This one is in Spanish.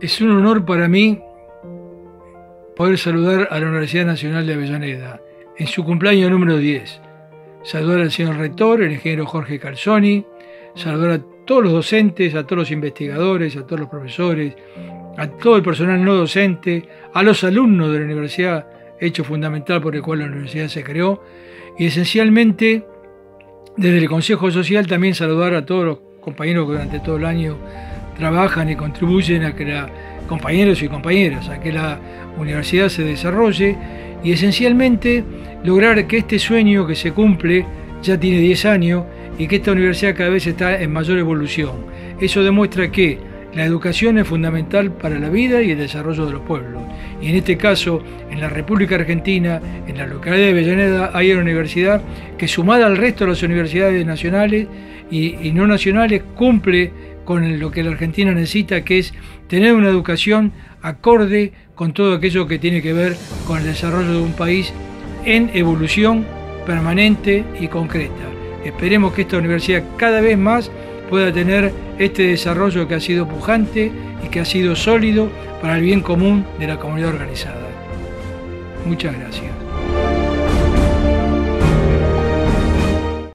Es un honor para mí poder saludar a la Universidad Nacional de Avellaneda en su cumpleaños número 10. Saludar al señor rector, el ingeniero Jorge Calzoni, saludar a todos los docentes, a todos los investigadores, a todos los profesores, a todo el personal no docente, a los alumnos de la universidad, hecho fundamental por el cual la universidad se creó, y esencialmente desde el Consejo Social también saludar a todos los compañeros que durante todo el año trabajan y contribuyen a que compañeros y compañeras, a que la universidad se desarrolle y esencialmente lograr que este sueño que se cumple ya tiene 10 años y que esta universidad cada vez está en mayor evolución. Eso demuestra que la educación es fundamental para la vida y el desarrollo de los pueblos. Y en este caso, en la República Argentina, en la localidad de Avellaneda, hay una universidad que, sumada al resto de las universidades nacionales y no nacionales, cumple con lo que la Argentina necesita, que es tener una educación acorde con todo aquello que tiene que ver con el desarrollo de un país en evolución permanente y concreta. Esperemos que esta universidad cada vez más pueda tener este desarrollo que ha sido pujante y que ha sido sólido para el bien común de la comunidad organizada. Muchas gracias.